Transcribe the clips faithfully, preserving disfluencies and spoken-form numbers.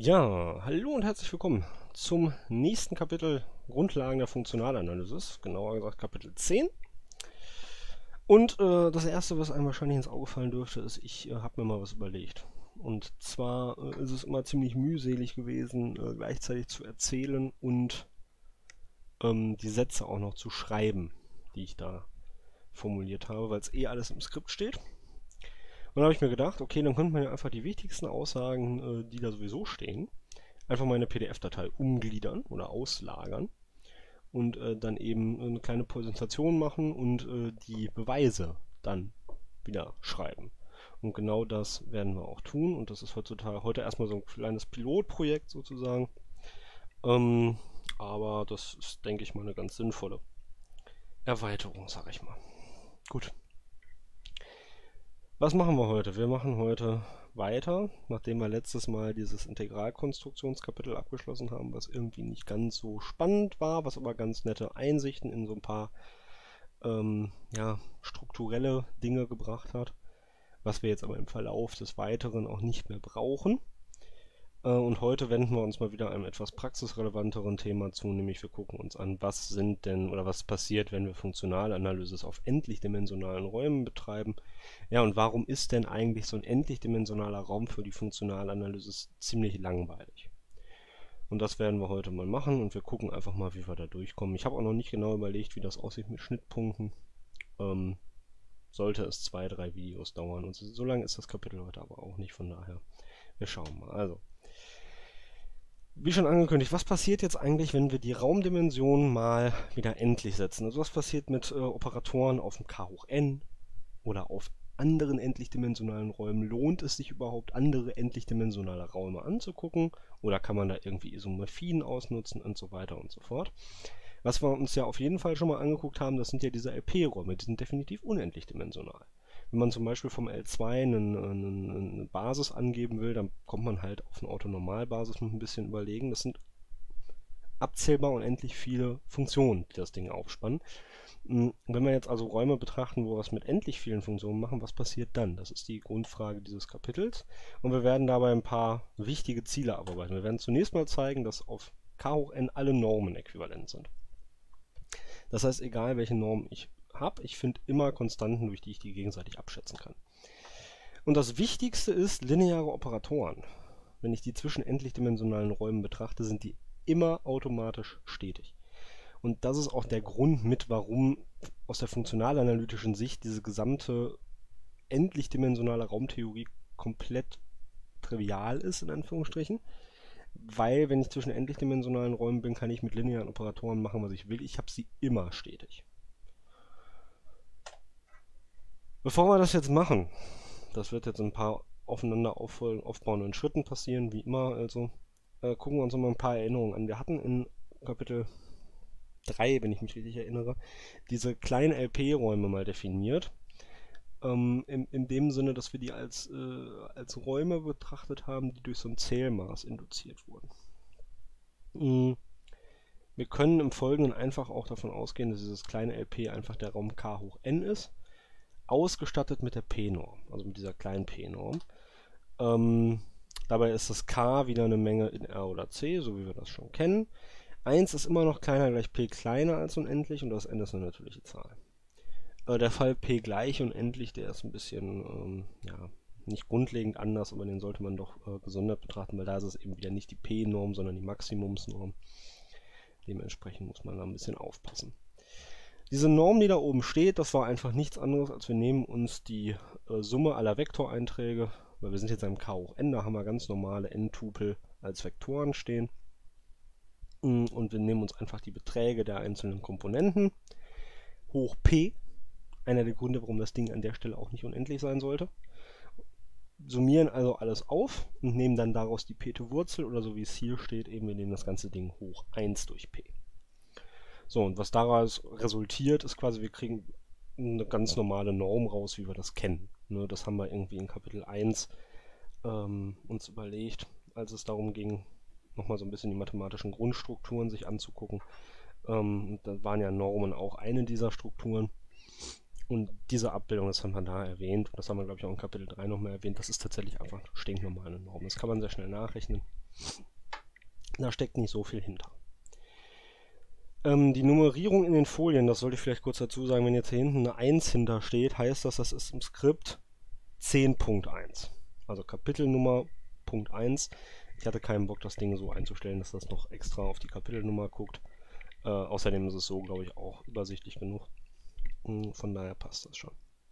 Ja, hallo und herzlich willkommen zum nächsten Kapitel Grundlagen der Funktionalanalysis, genauer gesagt Kapitel zehn. Und äh, das erste, was einem wahrscheinlich ins Auge fallen dürfte, ist, ich äh, habe mir mal was überlegt. Und zwar äh, ist es immer ziemlich mühselig gewesen, äh, gleichzeitig zu erzählen und ähm, die Sätze auch noch zu schreiben, die ich da formuliert habe, weil es eh alles im Skript steht. Und dann habe ich mir gedacht, okay, dann könnte man ja einfach die wichtigsten Aussagen, äh, die da sowieso stehen, einfach mal in eine P D F-Datei umgliedern oder auslagern und äh, dann eben eine kleine Präsentation machen und äh, die Beweise dann wieder schreiben. Und genau das werden wir auch tun und das ist heutzutage heute erstmal so ein kleines Pilotprojekt sozusagen. Ähm, aber das ist, denke ich mal, eine ganz sinnvolle Erweiterung, sage ich mal. Gut. Was machen wir heute? Wir machen heute weiter, nachdem wir letztes Mal dieses Integralkonstruktionskapitel abgeschlossen haben, was irgendwie nicht ganz so spannend war, was aber ganz nette Einsichten in so ein paar ähm, ja, strukturelle Dinge gebracht hat, was wir jetzt aber im Verlauf des Weiteren auch nicht mehr brauchen. Äh, und heute wenden wir uns mal wieder einem etwas praxisrelevanteren Thema zu, nämlich wir gucken uns an, was sind denn oder was passiert, wenn wir Funktionalanalysis auf endlichdimensionalen Räumen betreiben. Ja, und warum ist denn eigentlich so ein endlichdimensionaler Raum für die Funktionalanalysis ziemlich langweilig? Und das werden wir heute mal machen und wir gucken einfach mal, wie wir da durchkommen. Ich habe auch noch nicht genau überlegt, wie das aussieht mit Schnittpunkten. Ähm, sollte es zwei, drei Videos dauern. Und so lange ist das Kapitel heute aber auch nicht, von daher, wir schauen mal. Also, wie schon angekündigt, was passiert jetzt eigentlich, wenn wir die Raumdimension mal wieder endlich setzen? Also was passiert mit äh, Operatoren auf dem K hoch n oder auf anderen endlichdimensionalen Räumen? Lohnt es sich überhaupt, andere endlichdimensionale Räume anzugucken? Oder kann man da irgendwie Isomorphien ausnutzen und so weiter und so fort? Was wir uns ja auf jeden Fall schon mal angeguckt haben, das sind ja diese L P-Räume, die sind definitiv unendlich dimensional. Wenn man zum Beispiel vom L zwei eine, eine, eine Basis angeben will, dann kommt man halt auf eine Autonormalbasis mit ein bisschen überlegen. Das sind abzählbar unendlich viele Funktionen, die das Ding aufspannen. Wenn wir jetzt also Räume betrachten, wo wir es mit endlich vielen Funktionen machen, was passiert dann? Das ist die Grundfrage dieses Kapitels. Und wir werden dabei ein paar wichtige Ziele abarbeiten. Wir werden zunächst mal zeigen, dass auf K hoch n alle Normen äquivalent sind. Das heißt, egal welche Norm ich habe, ich finde immer Konstanten, durch die ich die gegenseitig abschätzen kann. Und das Wichtigste ist lineare Operatoren. Wenn ich die zwischen endlichdimensionalen Räumen betrachte, sind die immer automatisch stetig. Und das ist auch der Grund mit, warum aus der funktionalanalytischen Sicht diese gesamte endlichdimensionale Raumtheorie komplett trivial ist, in Anführungsstrichen. Weil, wenn ich zwischen endlichdimensionalen Räumen bin, kann ich mit linearen Operatoren machen, was ich will. Ich habe sie immer stetig. Bevor wir das jetzt machen, das wird jetzt in ein paar aufeinander aufbauenden Schritten passieren, wie immer, also äh, gucken wir uns noch mal ein paar Erinnerungen an. Wir hatten in Kapitel drei, wenn ich mich richtig erinnere, diese kleinen L P-Räume mal definiert. Ähm, in, in dem Sinne, dass wir die als, äh, als Räume betrachtet haben, die durch so ein Zählmaß induziert wurden. Mhm. Wir können im Folgenden einfach auch davon ausgehen, dass dieses kleine L P einfach der Raum K hoch n ist, ausgestattet mit der P-Norm, also mit dieser kleinen P-Norm. Ähm, dabei ist das K wieder eine Menge in R oder C, so wie wir das schon kennen. eins ist immer noch kleiner gleich P kleiner als unendlich und das N ist eine natürliche Zahl. Äh, der Fall P gleich unendlich, der ist ein bisschen, ähm, ja, nicht grundlegend anders, aber den sollte man doch äh, gesondert betrachten, weil da ist es eben wieder nicht die P-Norm, sondern die Maximumsnorm. Dementsprechend muss man da ein bisschen aufpassen. Diese Norm, die da oben steht, das war einfach nichts anderes, als wir nehmen uns die äh, Summe aller Vektoreinträge, weil wir sind jetzt im K hoch n, da haben wir ganz normale n-Tupel als Vektoren stehen. Und wir nehmen uns einfach die Beträge der einzelnen Komponenten hoch p, einer der Gründe, warum das Ding an der Stelle auch nicht unendlich sein sollte. Summieren also alles auf und nehmen dann daraus die p-te Wurzel oder so wie es hier steht, eben wir nehmen das ganze Ding hoch eins durch p. So, und was daraus resultiert, ist quasi, wir kriegen eine ganz normale Norm raus, wie wir das kennen. Ne, das haben wir irgendwie in Kapitel eins ähm, uns überlegt, als es darum ging, nochmal so ein bisschen die mathematischen Grundstrukturen sich anzugucken. Ähm, da waren ja Normen auch eine dieser Strukturen. Und diese Abbildung, das haben wir da erwähnt, das haben wir, glaube ich, auch in Kapitel drei nochmal erwähnt, das ist tatsächlich einfach stinknormale Norm. Das kann man sehr schnell nachrechnen. Da steckt nicht so viel hinter. Ähm, die Nummerierung in den Folien, das sollte ich vielleicht kurz dazu sagen, wenn jetzt hier hinten eine eins hinter steht, heißt das, das ist im Skript zehn Punkt eins. Also Kapitelnummer Punkt eins. Ich hatte keinen Bock, das Ding so einzustellen, dass das noch extra auf die Kapitelnummer guckt. Äh, außerdem ist es so, glaube ich, auch übersichtlich genug. Von daher passt das schon.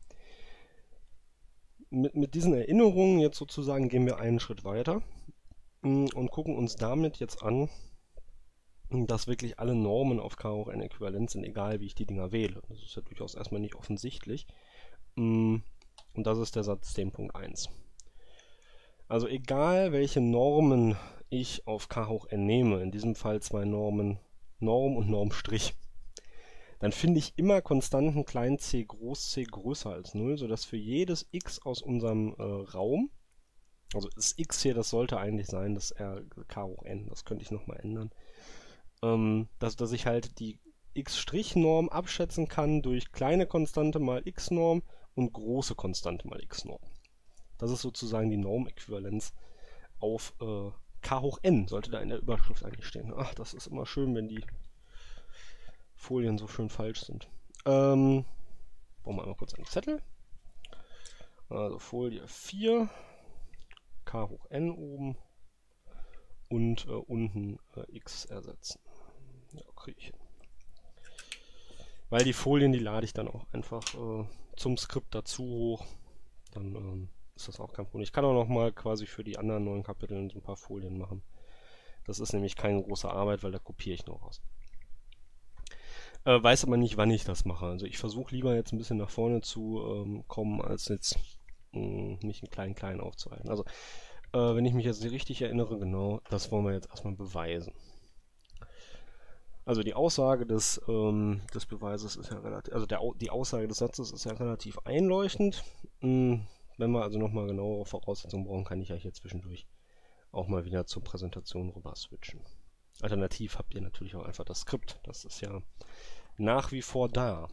Mit, mit diesen Erinnerungen jetzt sozusagen gehen wir einen Schritt weiter und gucken uns damit jetzt an, dass wirklich alle Normen auf K hoch n äquivalent sind, egal wie ich die Dinger wähle. Das ist ja durchaus erstmal nicht offensichtlich. Und das ist der Satz zehn Punkt eins. Also egal welche Normen ich auf K hoch n nehme, in diesem Fall zwei Normen, Norm und Normstrich, dann finde ich immer Konstanten klein c groß c größer als null, sodass für jedes x aus unserem äh, Raum, also das x hier, das sollte eigentlich sein, das R K hoch n, das könnte ich nochmal ändern, ähm, dass, dass ich halt die x'-Norm abschätzen kann durch kleine Konstante mal x-Norm und große Konstante mal x-Norm. Das ist sozusagen die Normäquivalenz auf äh, K hoch n, sollte da in der Überschrift eigentlich stehen. Ach, das ist immer schön, wenn die Folien so schön falsch sind. Ähm, brauchen wir einmal kurz einen Zettel. Also Folie vier, K hoch n oben und äh, unten äh, x ersetzen. Ja, kriege ich hin. Weil die Folien, die lade ich dann auch einfach äh, zum Skript dazu hoch. Dann ähm, ist das auch kein Problem. Ich kann auch noch mal quasi für die anderen neuen Kapitel ein paar Folien machen. Das ist nämlich keine große Arbeit, weil da kopiere ich noch raus. Äh, weiß aber nicht, wann ich das mache. Also ich versuche lieber jetzt ein bisschen nach vorne zu ähm, kommen, als jetzt mh, mich einen kleinen kleinen aufzuhalten. Also äh, wenn ich mich jetzt richtig erinnere, genau, das wollen wir jetzt erstmal beweisen. Also die Aussage des, ähm, des Beweises ist ja relativ, also der, die Aussage des Satzes ist ja relativ einleuchtend. Hm, wenn wir also nochmal genauere Voraussetzungen brauchen, kann ich ja hier zwischendurch auch mal wieder zur Präsentation rüber switchen. Alternativ habt ihr natürlich auch einfach das Skript. Das ist ja nach wie vor da.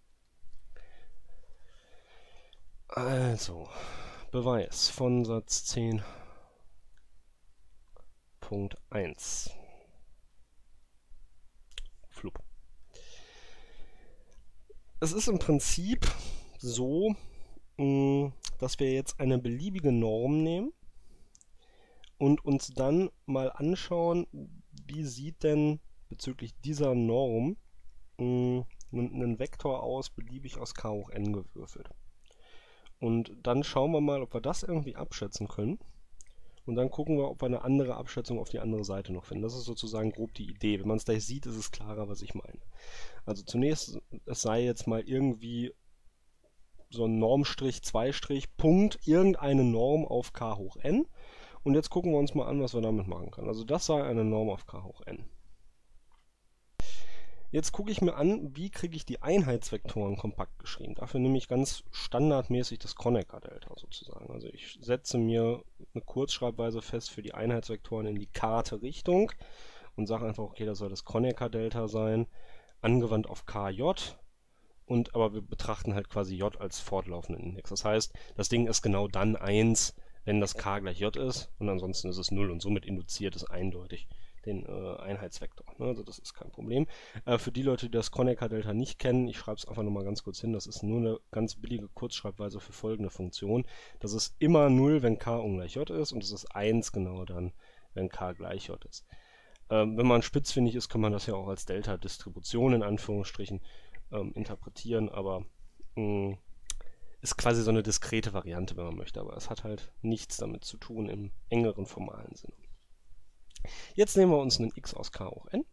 Also, Beweis von Satz zehn Punkt eins. Flup. Es ist im Prinzip so, dass wir jetzt eine beliebige Norm nehmen und uns dann mal anschauen, wie sieht denn bezüglich dieser Norm mh, ein Vektor aus, beliebig aus K hoch n gewürfelt. Und dann schauen wir mal, ob wir das irgendwie abschätzen können. Und dann gucken wir, ob wir eine andere Abschätzung auf die andere Seite noch finden. Das ist sozusagen grob die Idee. Wenn man es gleich sieht, ist es klarer, was ich meine. Also zunächst, es sei jetzt mal irgendwie so ein Normstrich, Zweistrich, Punkt, irgendeine Norm auf K hoch n. Und jetzt gucken wir uns mal an, was wir damit machen können. Also das sei eine Norm auf K hoch n. Jetzt gucke ich mir an, wie kriege ich die Einheitsvektoren kompakt geschrieben. Dafür nehme ich ganz standardmäßig das Kronecker-Delta sozusagen. Also ich setze mir eine Kurzschreibweise fest für die Einheitsvektoren in die k-Richtung und sage einfach, okay, das soll das Kronecker-Delta sein, angewandt auf kj. Und aber wir betrachten halt quasi j als fortlaufenden Index. Das heißt, das Ding ist genau dann eins, wenn das k gleich j ist, und ansonsten ist es null und somit induziert es eindeutig den äh, Einheitsvektor. Ne? Also das ist kein Problem. Äh, für die Leute, die das Kronecker-Delta nicht kennen, ich schreibe es einfach nochmal ganz kurz hin, das ist nur eine ganz billige Kurzschreibweise für folgende Funktion. Das ist immer null, wenn k ungleich j ist, und es ist eins genau dann, wenn k gleich j ist. Ähm, wenn man spitzfindig ist, kann man das ja auch als Delta-Distribution in Anführungsstrichen ähm, interpretieren, aber mh, ist quasi so eine diskrete Variante, wenn man möchte, aber es hat halt nichts damit zu tun im engeren formalen Sinne. Jetzt nehmen wir uns einen x aus k hoch n.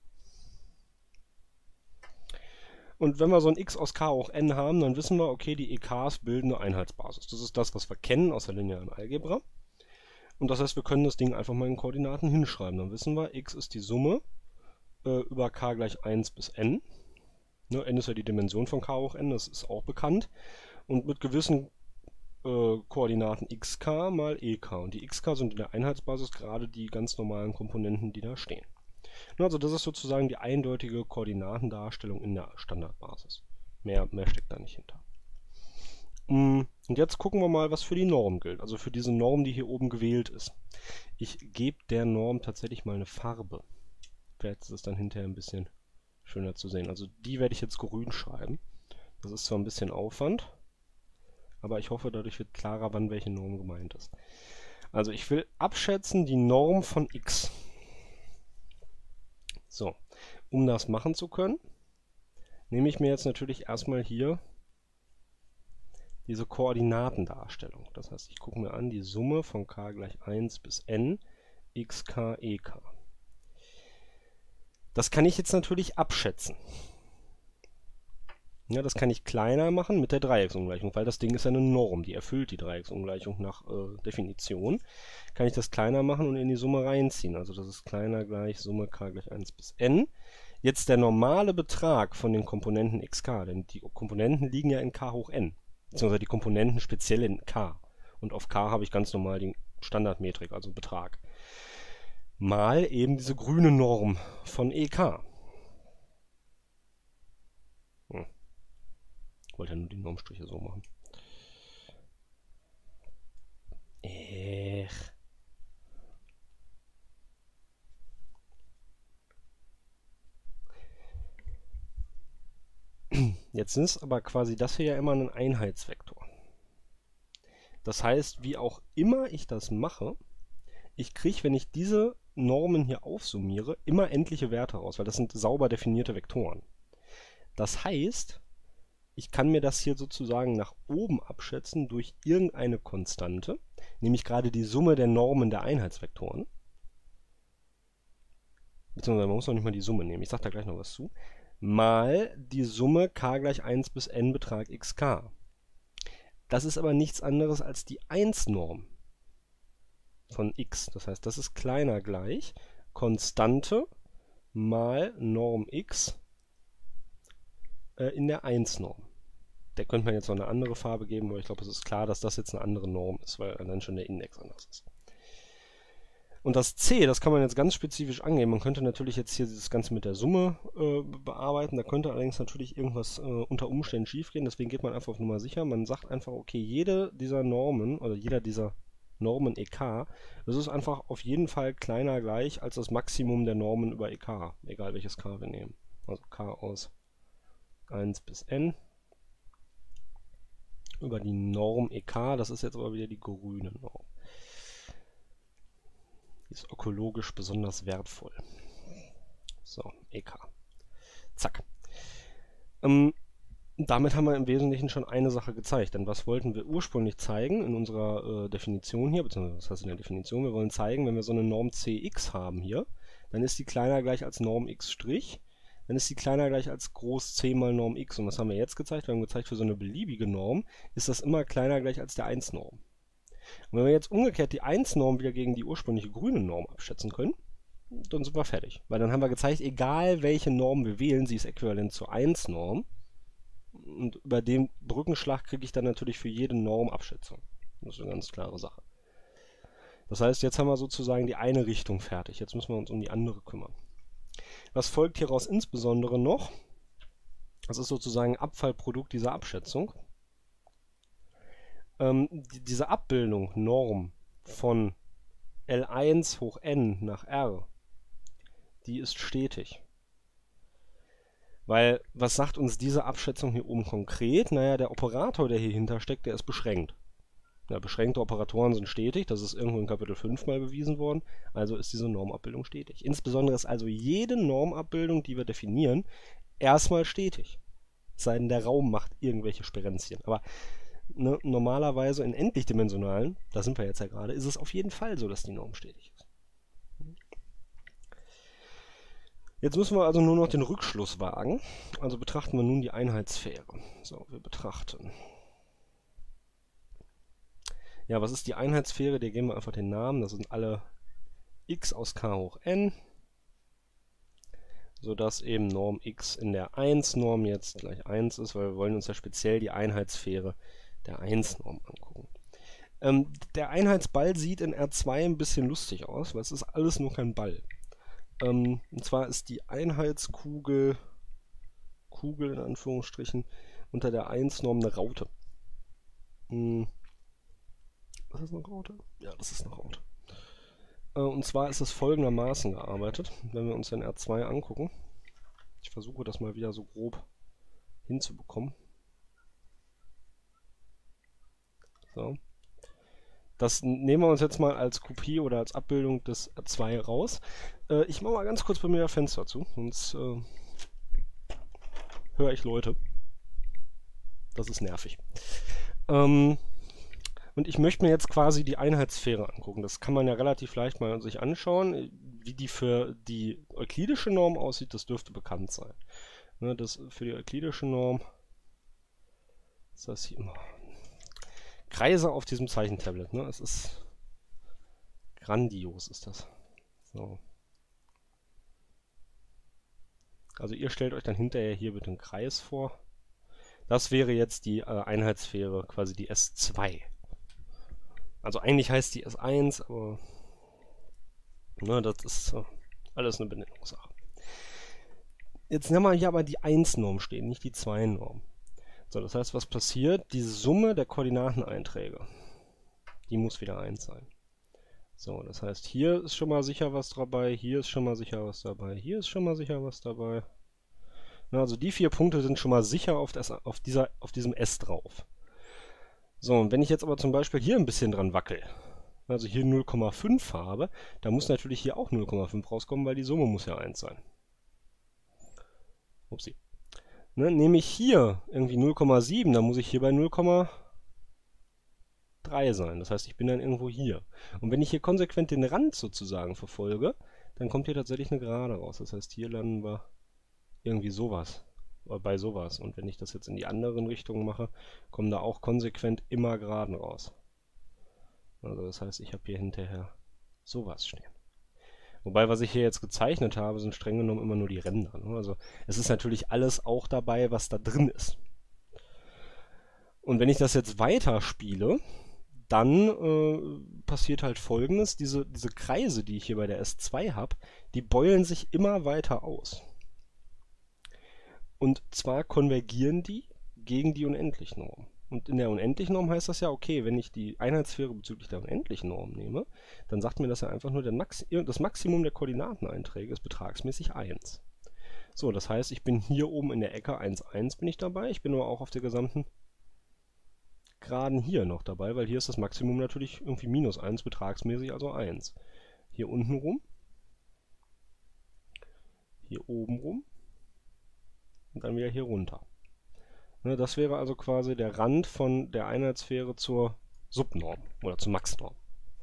Und wenn wir so ein x aus k hoch n haben, dann wissen wir, okay, die E Ks bilden eine Einheitsbasis. Das ist das, was wir kennen aus der linearen Algebra. Und das heißt, wir können das Ding einfach mal in Koordinaten hinschreiben. Dann wissen wir, x ist die Summe äh, über k gleich eins bis n. Ne, n ist ja die Dimension von k hoch n, das ist auch bekannt. Und mit gewissen äh, Koordinaten xk mal ek. Und die xk sind in der Einheitsbasis gerade die ganz normalen Komponenten, die da stehen. Ne, also das ist sozusagen die eindeutige Koordinatendarstellung in der Standardbasis. Mehr, mehr steckt da nicht hinter. Und jetzt gucken wir mal, was für die Norm gilt. Also für diese Norm, die hier oben gewählt ist. Ich gebe der Norm tatsächlich mal eine Farbe. Vielleicht ist es dann hinterher ein bisschen schöner zu sehen. Also die werde ich jetzt grün schreiben. Das ist zwar ein bisschen Aufwand, aber ich hoffe, dadurch wird klarer, wann welche Norm gemeint ist. Also ich will abschätzen die Norm von x. So, um das machen zu können, nehme ich mir jetzt natürlich erstmal hier diese Koordinatendarstellung. Das heißt, ich gucke mir an die Summe von k gleich eins bis n, xk, ek. Das kann ich jetzt natürlich abschätzen. Ja, das kann ich kleiner machen mit der Dreiecksungleichung, weil das Ding ist ja eine Norm, die erfüllt die Dreiecksungleichung nach äh, Definition. Kann ich das kleiner machen und in die Summe reinziehen. Also das ist kleiner gleich Summe k gleich eins bis n. Jetzt der normale Betrag von den Komponenten xk, denn die Komponenten liegen ja in k hoch n, beziehungsweise die Komponenten speziell in k. Und auf k habe ich ganz normal die Standardmetrik, also Betrag. Mal eben diese grüne Norm von ek. Hm. Ich wollte ja nur die Normstriche so machen. Ech. Jetzt ist aber quasi das hier ja immer ein Einheitsvektor. Das heißt, wie auch immer ich das mache, ich kriege, wenn ich diese Normen hier aufsummiere, immer endliche Werte raus, weil das sind sauber definierte Vektoren. Das heißt, ich kann mir das hier sozusagen nach oben abschätzen durch irgendeine Konstante, nämlich gerade die Summe der Normen der Einheitsvektoren. Beziehungsweise man muss noch nicht mal die Summe nehmen, ich sage da gleich noch was zu. Mal die Summe k gleich eins bis n Betrag xk. Das ist aber nichts anderes als die eins-Norm von x. Das heißt, das ist kleiner gleich Konstante mal Norm x äh, in der eins-Norm. Der könnte man jetzt noch eine andere Farbe geben, aber ich glaube, es ist klar, dass das jetzt eine andere Norm ist, weil dann schon der Index anders ist. Und das c, das kann man jetzt ganz spezifisch angeben. Man könnte natürlich jetzt hier das Ganze mit der Summe äh, bearbeiten. Da könnte allerdings natürlich irgendwas äh, unter Umständen schiefgehen. Deswegen geht man einfach auf Nummer sicher. Man sagt einfach, okay, jede dieser Normen oder jeder dieser Normen ek, das ist einfach auf jeden Fall kleiner gleich als das Maximum der Normen über ek, egal welches k wir nehmen. Also k aus eins bis n über die Norm ek, das ist jetzt aber wieder die grüne Norm. Die ist ökologisch besonders wertvoll. So, ek. Zack. Ähm, damit haben wir im Wesentlichen schon eine Sache gezeigt. Denn was wollten wir ursprünglich zeigen in unserer äh, Definition hier, beziehungsweise was heißt in der Definition? Wir wollen zeigen, wenn wir so eine Norm cx haben hier, dann ist die kleiner gleich als Norm x', dann ist die kleiner gleich als groß c mal Norm x. Und was haben wir jetzt gezeigt? Wir haben gezeigt, für so eine beliebige Norm ist das immer kleiner gleich als der eins-Norm. Und wenn wir jetzt umgekehrt die eins-Norm wieder gegen die ursprüngliche grüne Norm abschätzen können, dann sind wir fertig. Weil dann haben wir gezeigt, egal welche Norm wir wählen, sie ist äquivalent zur eins-Norm. Und über den Brückenschlag kriege ich dann natürlich für jede Norm Abschätzung. Das ist eine ganz klare Sache. Das heißt, jetzt haben wir sozusagen die eine Richtung fertig. Jetzt müssen wir uns um die andere kümmern. Was folgt hieraus insbesondere noch? Das ist sozusagen Abfallprodukt dieser Abschätzung. Ähm, die, diese Abbildung Norm von L eins hoch n nach R, die ist stetig. Weil, was sagt uns diese Abschätzung hier oben konkret? Naja, der Operator, der hier hinter steckt, der ist beschränkt. Ja, beschränkte Operatoren sind stetig, das ist irgendwo in Kapitel fünf mal bewiesen worden, also ist diese Normabbildung stetig. Insbesondere ist also jede Normabbildung, die wir definieren, erstmal stetig. Es sei denn, der Raum macht irgendwelche Sperenzien. Aber ne, normalerweise in endlichdimensionalen, da sind wir jetzt ja gerade, ist es auf jeden Fall so, dass die Norm stetig ist. Jetzt müssen wir also nur noch den Rückschluss wagen. Also betrachten wir nun die Einheitssphäre. So, wir betrachten. Ja, was ist die Einheitssphäre? Der geben wir einfach den Namen. Das sind alle x aus k hoch n, sodass eben Norm x in der eins-Norm jetzt gleich eins ist, weil wir wollen uns ja speziell die Einheitssphäre der eins-Norm angucken. Ähm, der Einheitsball sieht in R zwei ein bisschen lustig aus, weil es ist alles nur kein Ball. Ähm, und zwar ist die Einheitskugel, Kugel in Anführungsstrichen, unter der eins-Norm eine Raute. Hm. Ist das eine Raute? Ja, das ist eine Raute. Äh, und zwar ist es folgendermaßen gearbeitet, wenn wir uns den R zwei angucken. Ich versuche das mal wieder so grob hinzubekommen. So. Das nehmen wir uns jetzt mal als Kopie oder als Abbildung des R zwei raus. Äh, ich mache mal ganz kurz bei mir ein Fenster zu, sonst äh, höre ich Leute. Das ist nervig. Ähm, und ich möchte mir jetzt quasi die Einheitssphäre angucken. Das kann man ja relativ leicht mal sich anschauen. Wie die für die euklidische Norm aussieht, das dürfte bekannt sein. Ne, das für die euklidische Norm ist das hier immer Kreise auf diesem Zeichentablet. Ne? Es ist grandios, ist das. So. Also ihr stellt euch dann hinterher hier bitte einen Kreis vor. Das wäre jetzt die äh, Einheitssphäre, quasi die S zwei. Also eigentlich heißt die S eins, aber ne, das ist äh, alles eine Benennungssache. Jetzt haben wir hier aber die eins-Norm stehen, nicht die zwei-Norm. So, das heißt, was passiert? Die Summe der Koordinateneinträge, die muss wieder eins sein. So, das heißt, hier ist schon mal sicher was dabei, hier ist schon mal sicher was dabei, hier ist schon mal sicher was dabei. Na, also die vier Punkte sind schon mal sicher auf, das, auf, dieser, auf diesem S drauf. So, und wenn ich jetzt aber zum Beispiel hier ein bisschen dran wackel, also hier null Komma fünf habe, dann muss natürlich hier auch null Komma fünf rauskommen, weil die Summe muss ja eins sein. Upsi. Ne, nehme ich hier irgendwie null Komma sieben, dann muss ich hier bei null Komma drei sein. Das heißt, ich bin dann irgendwo hier. Und wenn ich hier konsequent den Rand sozusagen verfolge, dann kommt hier tatsächlich eine Gerade raus. Das heißt, hier landen wir irgendwie sowas. Oder bei sowas. Und wenn ich das jetzt in die anderen Richtungen mache, kommen da auch konsequent immer Geraden raus. Also das heißt, ich habe hier hinterher sowas stehen. Wobei, was ich hier jetzt gezeichnet habe, sind streng genommen immer nur die Ränder. Ne? Also es ist natürlich alles auch dabei, was da drin ist. Und wenn ich das jetzt weiterspiele, dann äh, passiert halt Folgendes. Diese, diese Kreise, die ich hier bei der S zwei habe, die beulen sich immer weiter aus. Und zwar konvergieren die gegen die Unendlichnorm. Und in der Unendlichnorm heißt das ja, okay, wenn ich die Einheitssphäre bezüglich der Unendlichnorm nehme, dann sagt mir das ja einfach nur, der Max das Maximum der Koordinateneinträge ist betragsmäßig eins. So, das heißt, ich bin hier oben in der Ecke eins, eins bin ich dabei, ich bin aber auch auf der gesamten Geraden hier noch dabei, weil hier ist das Maximum natürlich irgendwie minus eins, betragsmäßig also eins. Hier unten rum, hier oben rum und dann wieder hier runter. Ne, das wäre also quasi der Rand von der Einheitssphäre zur Subnorm oder zur Maxnorm.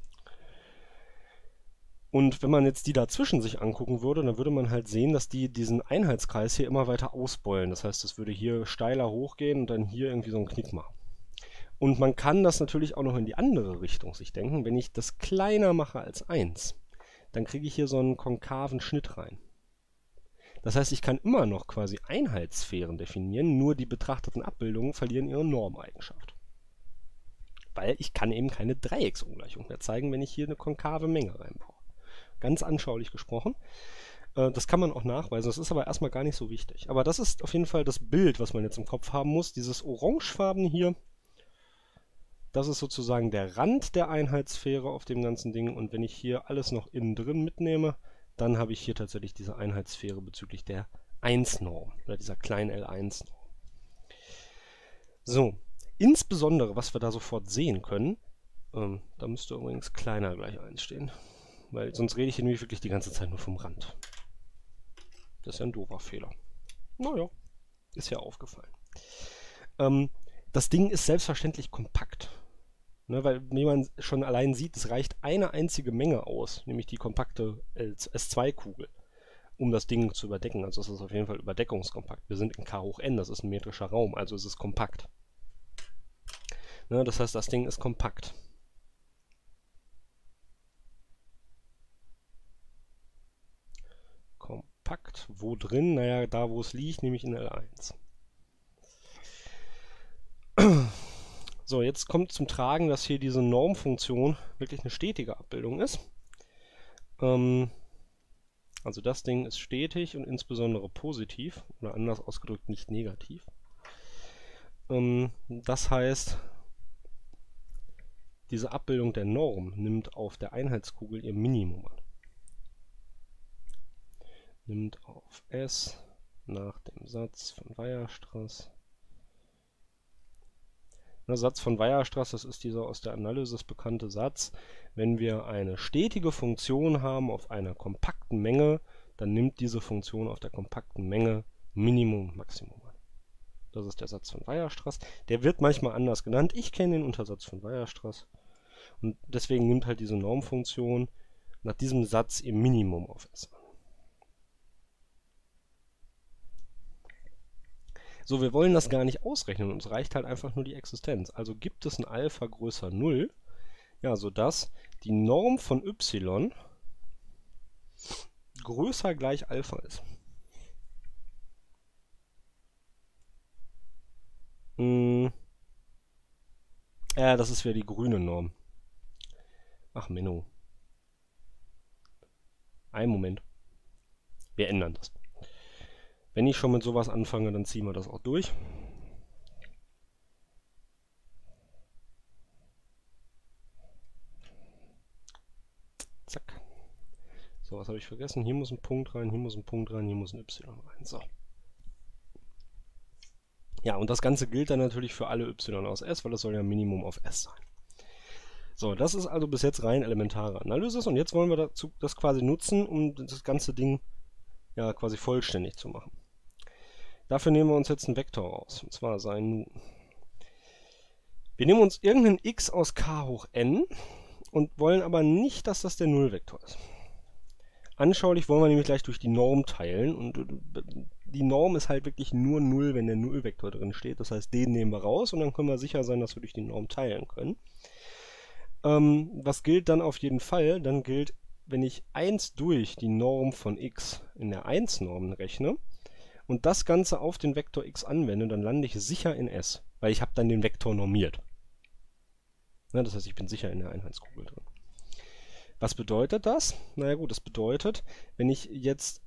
Und wenn man jetzt die dazwischen sich angucken würde, dann würde man halt sehen, dass die diesen Einheitskreis hier immer weiter ausbeulen. Das heißt, es würde hier steiler hochgehen und dann hier irgendwie so einen Knick machen. Und man kann das natürlich auch noch in die andere Richtung sich denken. Wenn ich das kleiner mache als eins, dann kriege ich hier so einen konkaven Schnitt rein. Das heißt, ich kann immer noch quasi Einheitssphären definieren, nur die betrachteten Abbildungen verlieren ihre Normeigenschaft. Weil ich kann eben keine Dreiecksungleichung mehr zeigen, wenn ich hier eine konkave Menge reinbaue. Ganz anschaulich gesprochen. Äh, das kann man auch nachweisen, das ist aber erstmal gar nicht so wichtig. Aber das ist auf jeden Fall das Bild, was man jetzt im Kopf haben muss. Dieses orangefarbene hier, das ist sozusagen der Rand der Einheitssphäre auf dem ganzen Ding. Und wenn ich hier alles noch innen drin mitnehme, dann habe ich hier tatsächlich diese Einheitssphäre bezüglich der eins-Norm oder dieser kleinen L eins Norm. So, insbesondere, was wir da sofort sehen können, ähm, da müsste übrigens kleiner gleich eins stehen, weil sonst rede ich hier nämlich wirklich die ganze Zeit nur vom Rand. Das ist ja ein doofer Fehler. Naja, ist ja aufgefallen. Ähm, das Ding ist selbstverständlich kompakt. Ne, weil, wie man schon allein sieht, es reicht eine einzige Menge aus, nämlich die kompakte S zwei Kugel, um das Ding zu überdecken. Also es ist auf jeden Fall überdeckungskompakt. Wir sind in K hoch n, das ist ein metrischer Raum, also es ist kompakt. Ne, das heißt, das Ding ist kompakt. Kompakt, wo drin? Naja, da wo es liegt, nämlich in L eins. So, jetzt kommt zum Tragen, dass hier diese Normfunktion wirklich eine stetige Abbildung ist. Ähm, also das Ding ist stetig und insbesondere positiv, oder anders ausgedrückt nicht negativ. Ähm, das heißt, diese Abbildung der Norm nimmt auf der Einheitskugel ihr Minimum an. Nimmt auf S nach dem Satz von Weierstrass. Der Satz von Weierstrass, das ist dieser aus der Analysis bekannte Satz. Wenn wir eine stetige Funktion haben auf einer kompakten Menge, dann nimmt diese Funktion auf der kompakten Menge Minimum und Maximum an. Das ist der Satz von Weierstrass. Der wird manchmal anders genannt. Ich kenne den unter Satz von Weierstrass. Und deswegen nimmt halt diese Normfunktion nach diesem Satz ihr Minimum auf S an. So, wir wollen das gar nicht ausrechnen, uns reicht halt einfach nur die Existenz. Also gibt es ein Alpha größer null, ja, sodass die Norm von y größer gleich Alpha ist. Hm. Ja, das ist wieder die grüne Norm. Ach, Menno. Einen Moment. Wir ändern das. Wenn ich schon mit sowas anfange, dann ziehen wir das auch durch. Zack. So, was habe ich vergessen? Hier muss ein Punkt rein, hier muss ein Punkt rein, hier muss ein Y rein. So. Ja, und das Ganze gilt dann natürlich für alle Y aus S, weil das soll ja Minimum auf S sein. So, das ist also bis jetzt rein elementare Analysis und jetzt wollen wir dazu das quasi nutzen, um das ganze Ding ja quasi vollständig zu machen. Dafür nehmen wir uns jetzt einen Vektor raus, und zwar sein Nu. Wir nehmen uns irgendeinen x aus k hoch n und wollen aber nicht, dass das der Nullvektor ist. Anschaulich wollen wir nämlich gleich durch die Norm teilen und die Norm ist halt wirklich nur null, wenn der Nullvektor drin steht. Das heißt, den nehmen wir raus und dann können wir sicher sein, dass wir durch die Norm teilen können. Ähm, was gilt dann auf jeden Fall? Dann gilt, wenn ich eins durch die Norm von x in der eins Norm rechne, und das Ganze auf den Vektor x anwende, dann lande ich sicher in S, weil ich habe dann den Vektor normiert. Ja, das heißt, ich bin sicher in der Einheitskugel drin. Was bedeutet das? Naja gut, das bedeutet, wenn ich jetzt...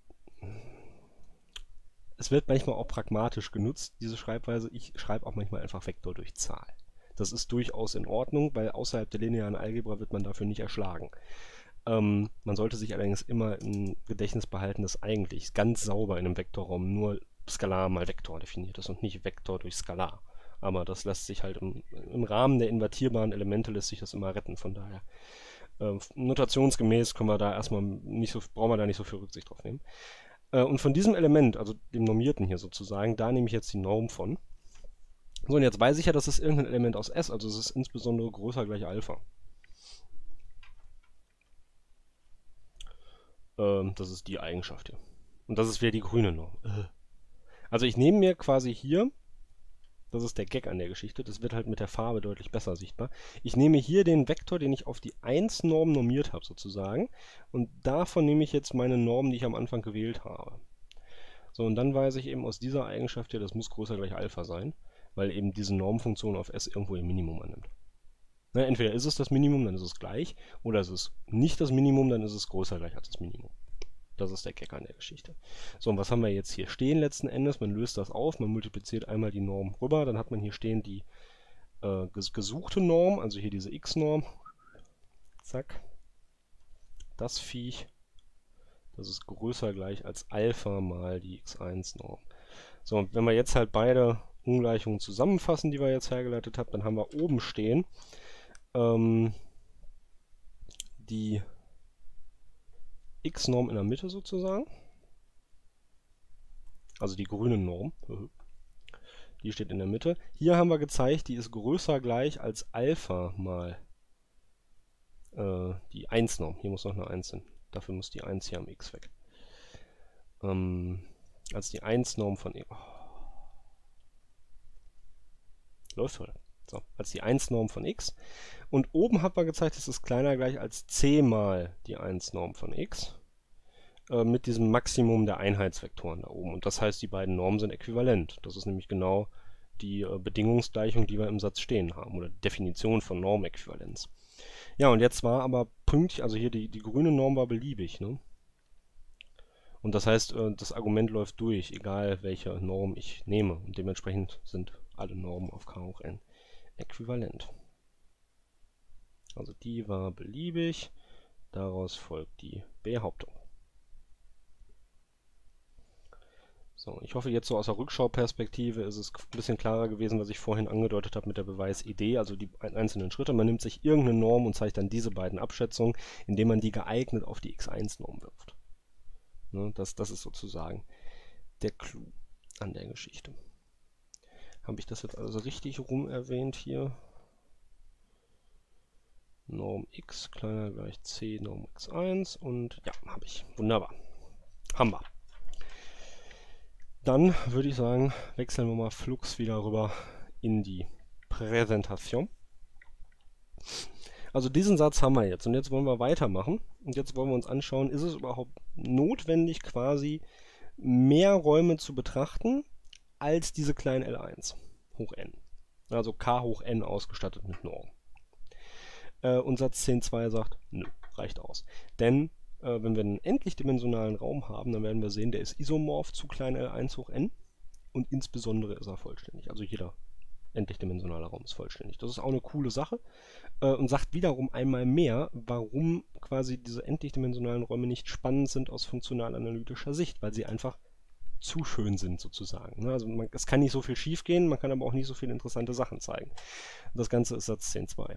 Es wird manchmal auch pragmatisch genutzt, diese Schreibweise. Ich schreibe auch manchmal einfach Vektor durch Zahl. Das ist durchaus in Ordnung, weil außerhalb der linearen Algebra wird man dafür nicht erschlagen. Ähm, man sollte sich allerdings immer im Gedächtnis behalten, dass eigentlich ganz sauber in einem Vektorraum nur Skalar mal Vektor definiert ist und nicht Vektor durch Skalar. Aber das lässt sich halt im, im Rahmen der invertierbaren Elemente lässt sich das immer retten. Von daher äh, notationsgemäß können wir da erstmal nicht so, brauchen wir da nicht so viel Rücksicht drauf nehmen. Äh, und von diesem Element, also dem Normierten hier sozusagen, da nehme ich jetzt die Norm von. So, und jetzt weiß ich ja, das ist irgendein Element aus S, also es ist insbesondere größer gleich Alpha. Das ist die Eigenschaft hier. Und das ist wieder die grüne Norm. Also ich nehme mir quasi hier, das ist der Gag an der Geschichte, das wird halt mit der Farbe deutlich besser sichtbar. Ich nehme hier den Vektor, den ich auf die eins Norm normiert habe sozusagen. Und davon nehme ich jetzt meine Norm, die ich am Anfang gewählt habe. So, und dann weiß ich eben aus dieser Eigenschaft hier, das muss größer gleich Alpha sein, weil eben diese Normfunktion auf S irgendwo ihr Minimum annimmt. Na, entweder ist es das Minimum, dann ist es gleich, oder es ist nicht das Minimum, dann ist es größer gleich als das Minimum. Das ist der Gag an der Geschichte. So, und was haben wir jetzt hier stehen letzten Endes? Man löst das auf, man multipliziert einmal die Norm rüber, dann hat man hier stehen die äh, gesuchte Norm, also hier diese x-Norm. Zack. Das Viech, das ist größer gleich als Alpha mal die x eins Norm. So, und wenn wir jetzt halt beide Ungleichungen zusammenfassen, die wir jetzt hergeleitet haben, dann haben wir oben stehen ähm, die x-Norm in der Mitte sozusagen, also die grüne Norm, die steht in der Mitte. Hier haben wir gezeigt, die ist größer gleich als Alpha mal äh, die eins Norm. Hier muss noch eine eins hin, dafür muss die eins hier am x weg. Ähm, als die eins Norm von e. Oh. Läuft heute. So, als die eins Norm von x. Und oben hat man gezeigt, es ist kleiner gleich als c mal die eins Norm von x. Äh, mit diesem Maximum der Einheitsvektoren da oben. Und das heißt, die beiden Normen sind äquivalent. Das ist nämlich genau die äh, Bedingungsgleichung, die wir im Satz stehen haben. Oder Definition von Normäquivalenz. Ja, und jetzt war aber pünktlich, also hier die, die grüne Norm war beliebig, ne? Und das heißt, äh, das Argument läuft durch, egal welche Norm ich nehme. Und dementsprechend sind alle Normen auf K hoch n äquivalent. Also die war beliebig. Daraus folgt die Behauptung. So, ich hoffe, jetzt so aus der Rückschauperspektive ist es ein bisschen klarer gewesen, was ich vorhin angedeutet habe mit der Beweisidee, also die einzelnen Schritte. Man nimmt sich irgendeine Norm und zeigt dann diese beiden Abschätzungen, indem man die geeignet auf die x eins Norm wirft. Ne, das, das ist sozusagen der Clou an der Geschichte. Habe ich das jetzt also richtig rum erwähnt hier? Norm x kleiner gleich c Norm x eins und ja, habe ich. Wunderbar. Haben wir. Dann würde ich sagen, wechseln wir mal flugs wieder rüber in die Präsentation. Also diesen Satz haben wir jetzt und jetzt wollen wir weitermachen und jetzt wollen wir uns anschauen, ist es überhaupt notwendig, quasi mehr Räume zu betrachten als diese kleinen L eins hoch n. Also k hoch n ausgestattet mit Norm. Äh, und Satz zehn Punkt zwei sagt, nö, reicht aus. Denn äh, wenn wir einen endlichdimensionalen Raum haben, dann werden wir sehen, der ist isomorph zu klein L eins hoch n und insbesondere ist er vollständig. Also jeder endlichdimensionale Raum ist vollständig. Das ist auch eine coole Sache äh, und sagt wiederum einmal mehr, warum quasi diese endlichdimensionalen Räume nicht spannend sind aus funktional-analytischer Sicht, weil sie einfach zu schön sind sozusagen. Also man, es kann nicht so viel schief gehen, man kann aber auch nicht so viele interessante Sachen zeigen. Das Ganze ist Satz zehn Punkt zwei.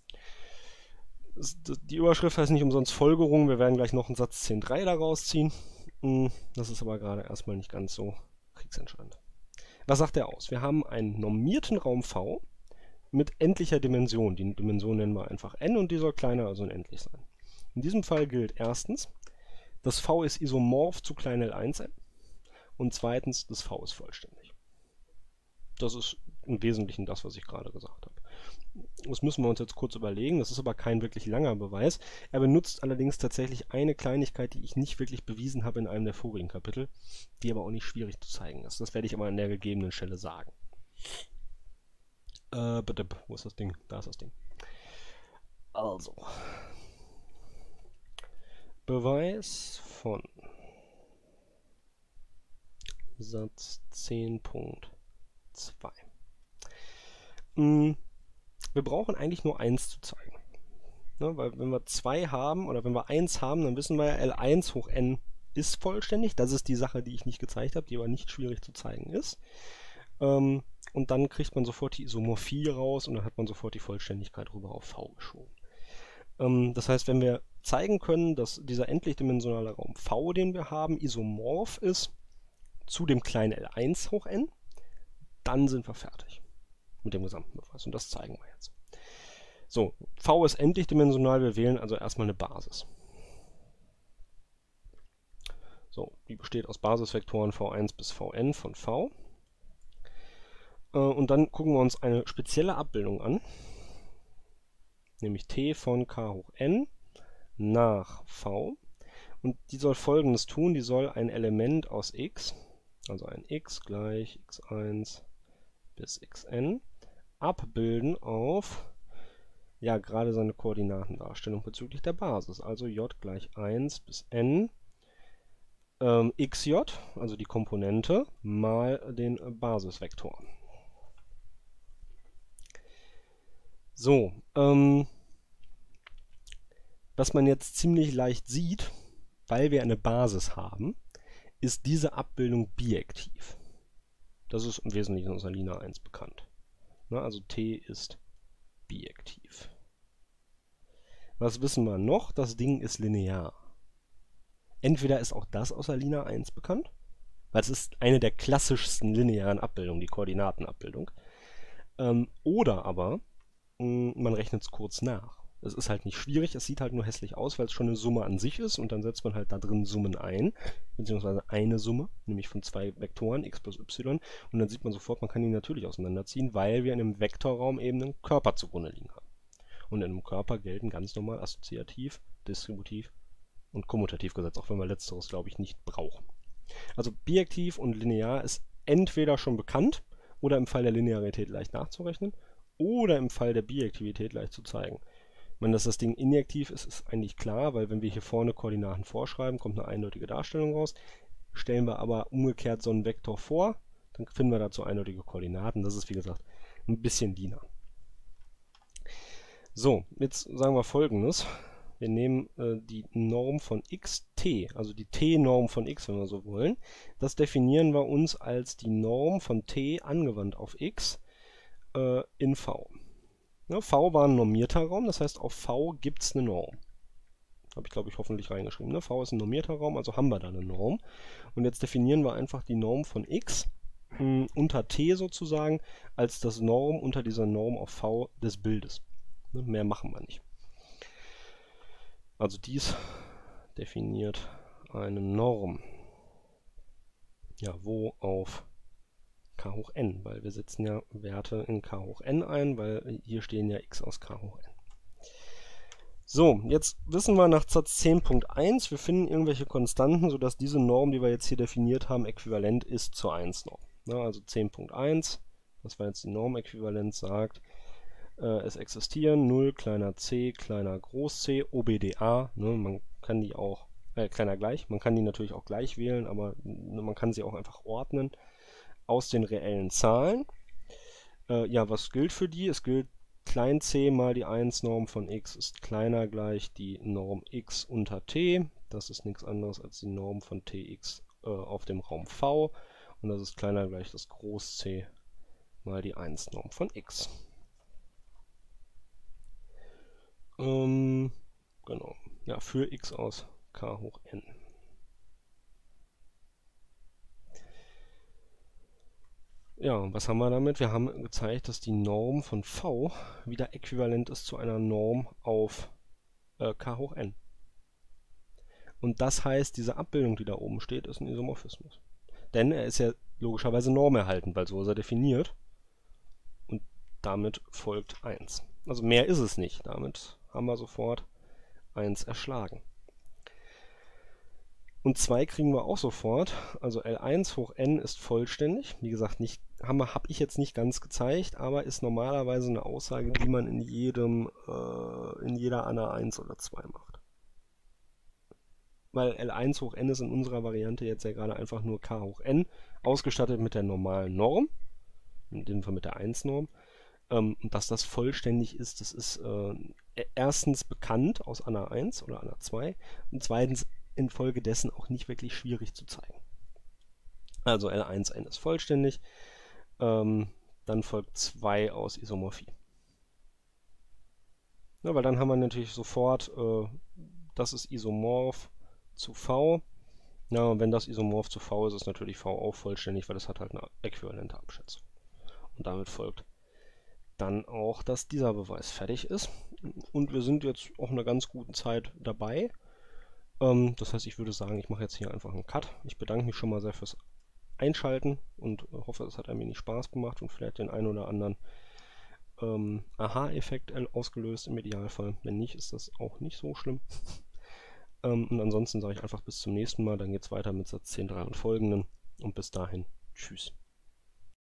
Die Überschrift heißt nicht umsonst Folgerung, wir werden gleich noch einen Satz zehn Punkt drei daraus ziehen. Das ist aber gerade erstmal nicht ganz so kriegsentscheidend. Was sagt er aus? Wir haben einen normierten Raum V mit endlicher Dimension. Die Dimension nennen wir einfach n und die soll kleiner, also unendlich sein. In diesem Fall gilt erstens, das V ist isomorph zu klein L eins n und zweitens, das V ist vollständig. Das ist im Wesentlichen das, was ich gerade gesagt habe. Das müssen wir uns jetzt kurz überlegen, das ist aber kein wirklich langer Beweis. Er benutzt allerdings tatsächlich eine Kleinigkeit, die ich nicht wirklich bewiesen habe in einem der vorigen Kapitel, die aber auch nicht schwierig zu zeigen ist. Das werde ich aber an der gegebenen Stelle sagen. Äh, bitte, wo ist das Ding? Da ist das Ding. Also. Beweis von Satz zehn Punkt zwei. Hm. Wir brauchen eigentlich nur eins zu zeigen. Ne, weil wenn wir zwei haben oder wenn wir eins haben, dann wissen wir ja, L eins hoch n ist vollständig. Das ist die Sache, die ich nicht gezeigt habe, die aber nicht schwierig zu zeigen ist. Ähm, und dann kriegt man sofort die Isomorphie raus und dann hat man sofort die Vollständigkeit rüber auf V geschoben. Ähm, das heißt, wenn wir zeigen können, dass dieser endlichdimensionale Raum V, den wir haben, isomorph ist zu dem kleinen L eins hoch n, dann sind wir fertig mit dem gesamten Beweis. Und das zeigen wir jetzt. So, V ist endlichdimensional, wir wählen also erstmal eine Basis. So, die besteht aus Basisvektoren V eins bis Vn von V. Äh, und dann gucken wir uns eine spezielle Abbildung an, nämlich T von k hoch n nach V. Und die soll Folgendes tun, die soll ein Element aus x, also ein x gleich x eins bis xn, abbilden auf, ja, gerade seine Koordinatendarstellung bezüglich der Basis, also j gleich eins bis n, ähm, xj, also die Komponente, mal den Basisvektor. So, ähm, was man jetzt ziemlich leicht sieht, weil wir eine Basis haben, ist diese Abbildung bijektiv. Das ist im Wesentlichen aus der Linie eins bekannt. Na, also T ist bijektiv. Was wissen wir noch? Das Ding ist linear. Entweder ist auch das aus der Linie eins bekannt, weil es ist eine der klassischsten linearen Abbildungen, die Koordinatenabbildung. Ähm, oder aber mh, man rechnet es kurz nach. Es ist halt nicht schwierig, es sieht halt nur hässlich aus, weil es schon eine Summe an sich ist und dann setzt man halt da drin Summen ein, beziehungsweise eine Summe, nämlich von zwei Vektoren, x plus y, und dann sieht man sofort, man kann die natürlich auseinanderziehen, weil wir in einem Vektorraum eben einen Körper zugrunde liegen haben. Und in einem Körper gelten ganz normal assoziativ, distributiv und kommutativ Gesetz, auch wenn wir letzteres, glaube ich, nicht brauchen. Also bijektiv und linear ist entweder schon bekannt oder im Fall der Linearität leicht nachzurechnen oder im Fall der Bijektivität leicht zu zeigen. Wenn das, das Ding injektiv ist, ist eigentlich klar, weil wenn wir hier vorne Koordinaten vorschreiben, kommt eine eindeutige Darstellung raus. Stellen wir aber umgekehrt so einen Vektor vor, dann finden wir dazu eindeutige Koordinaten. Das ist, wie gesagt, ein bisschen diener. So, jetzt sagen wir Folgendes. Wir nehmen äh, die Norm von xt, also die t-Norm von x, wenn wir so wollen. Das definieren wir uns als die Norm von t angewandt auf x äh, in v. Ja, v war ein normierter Raum, das heißt auf v gibt es eine Norm. Habe ich, glaube ich, hoffentlich reingeschrieben. Ne? V ist ein normierter Raum, also haben wir da eine Norm. Und jetzt definieren wir einfach die Norm von x mh, unter t sozusagen als das Norm unter dieser Norm auf v des Bildes. Ne? Mehr machen wir nicht. Also dies definiert eine Norm. Ja, wo auf k hoch n, weil wir setzen ja Werte in k hoch n ein, weil hier stehen ja x aus k hoch n. So, jetzt wissen wir nach Satz zehn Punkt eins, wir finden irgendwelche Konstanten, sodass diese Norm, die wir jetzt hier definiert haben, äquivalent ist zur eins Norm. Ja, also zehn Punkt eins, das war jetzt die Normäquivalenz, sagt, äh, es existieren null, kleiner c, kleiner groß c, O B D A, ne, man kann die auch, äh, kleiner gleich, man kann die natürlich auch gleich wählen, aber ne, man kann sie auch einfach ordnen aus den reellen Zahlen. Äh, ja, was gilt für die? Es gilt klein c mal die eins Norm von x ist kleiner gleich die Norm x unter t. Das ist nichts anderes als die Norm von tx äh, auf dem Raum V. Und das ist kleiner gleich das Groß C mal die eins Norm von x. Ähm, genau. Ja, für x aus k hoch n. Ja, was haben wir damit? Wir haben gezeigt, dass die Norm von v wieder äquivalent ist zu einer Norm auf äh, k hoch n. Und das heißt, diese Abbildung, die da oben steht, ist ein Isomorphismus. Denn er ist ja logischerweise normerhaltend, weil so ist er definiert. Und damit folgt eins. Also mehr ist es nicht. Damit haben wir sofort eins erschlagen. Und zwei kriegen wir auch sofort. Also L eins hoch n ist vollständig. Wie gesagt, nicht, habe hab ich jetzt nicht ganz gezeigt, aber ist normalerweise eine Aussage, die man in jedem, äh, in jeder Anna eins oder zwei macht. Weil L eins hoch n ist in unserer Variante jetzt ja gerade einfach nur k hoch n, ausgestattet mit der normalen Norm, in dem Fall mit der eins Norm. Ähm, und dass das vollständig ist, das ist äh, erstens bekannt aus Anna eins oder Anna zwei und zweitens infolgedessen auch nicht wirklich schwierig zu zeigen. Also L eins n ist vollständig, ähm, dann folgt zwei aus Isomorphie. Ja, weil dann haben wir natürlich sofort, äh, das ist isomorph zu V. Ja, und wenn das isomorph zu V ist, ist natürlich V auch vollständig, weil das hat halt eine äquivalente Abschätzung. Und damit folgt dann auch, dass dieser Beweis fertig ist. Und wir sind jetzt auch eine ganz gute Zeit dabei. Ähm, das heißt, ich würde sagen, ich mache jetzt hier einfach einen Cut. Ich bedanke mich schon mal sehr fürs Einschalten und hoffe, es hat ein wenig Spaß gemacht und vielleicht den einen oder anderen ähm, Aha-Effekt ausgelöst im Idealfall. Wenn nicht, ist das auch nicht so schlimm. ähm, und ansonsten sage ich einfach bis zum nächsten Mal. Dann geht es weiter mit Satz zehn Punkt drei und folgenden. Und bis dahin, tschüss.